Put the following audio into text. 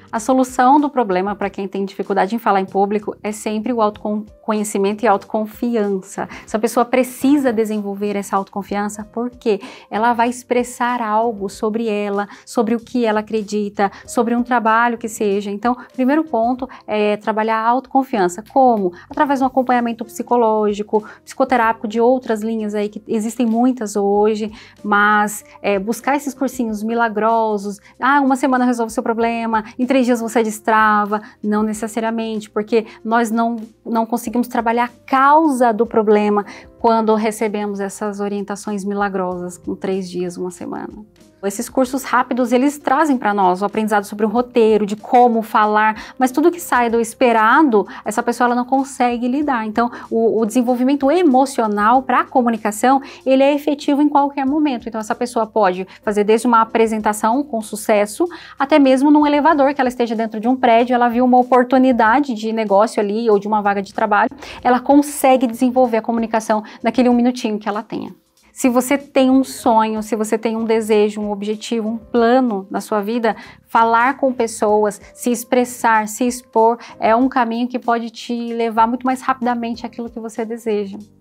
A solução do problema para quem tem dificuldade em falar em público é sempre o autoconhecimento e autoconfiança. Essa pessoa precisa desenvolver essa autoconfiança porque ela vai expressar algo sobre ela, sobre o que ela acredita, sobre um trabalho que seja. Então, o primeiro ponto é trabalhar a autoconfiança. Como? Através de um acompanhamento psicológico, psicoterápico de outras linhas aí, que existem muitas hoje, mas buscar esses cursinhos milagrosos, uma semana resolve o seu problema, em 3 dias você destrava, não necessariamente, porque nós não conseguimos trabalhar a causa do problema quando recebemos essas orientações milagrosas com 3 dias, 1 semana. Esses cursos rápidos, eles trazem para nós o aprendizado sobre o roteiro, de como falar, mas tudo que sai do esperado, essa pessoa ela não consegue lidar. Então, o desenvolvimento emocional para a comunicação, ele é efetivo em qualquer momento. Então, essa pessoa pode fazer desde uma apresentação com sucesso, até mesmo num elevador, que ela esteja dentro de um prédio, ela viu uma oportunidade de negócio ali, ou de uma vaga de trabalho, ela consegue desenvolver a comunicação naquele 1 minutinho que ela tenha. Se você tem um sonho, se você tem um desejo, um objetivo, um plano na sua vida, falar com pessoas, se expressar, se expor, é um caminho que pode te levar muito mais rapidamente àquilo que você deseja.